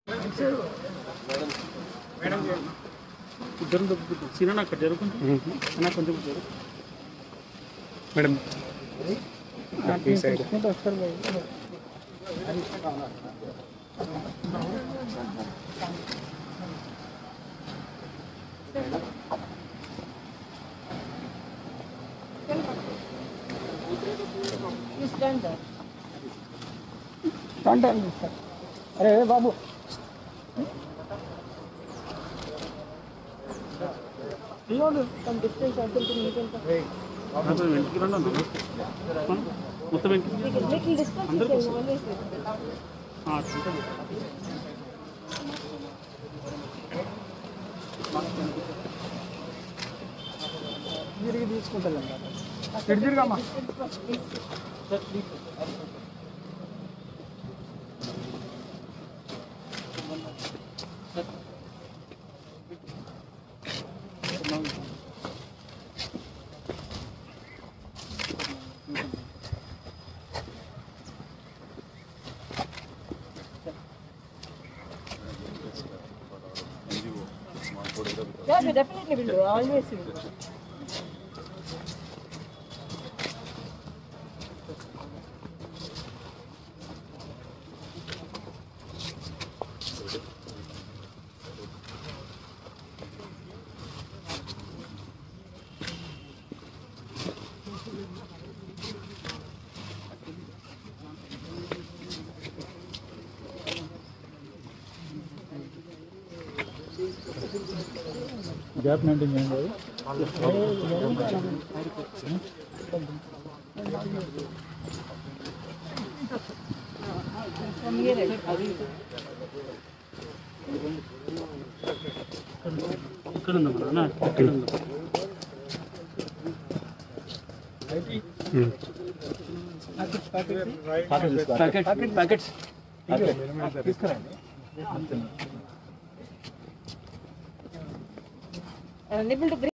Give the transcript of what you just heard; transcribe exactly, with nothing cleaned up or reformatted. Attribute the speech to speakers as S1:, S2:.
S1: ఇద్దరు సినిమా అక్కడ జరుగుతుంది అన్న కొంచెం మేడం ఈ సైడ్ వస్తారు అరే బాబు మొత్తం తిరిగి తీసుకుంటాను తిరిగిమ్మా
S2: Yeah, we definitely will do. Always will do.
S1: Gap maintain చేయండి ఇక్కడ ఉందా ఇక్కడ ఉందా ప్యాకెట్ ప్యాకెట్స్ తీసుకురండి
S2: Unable to bring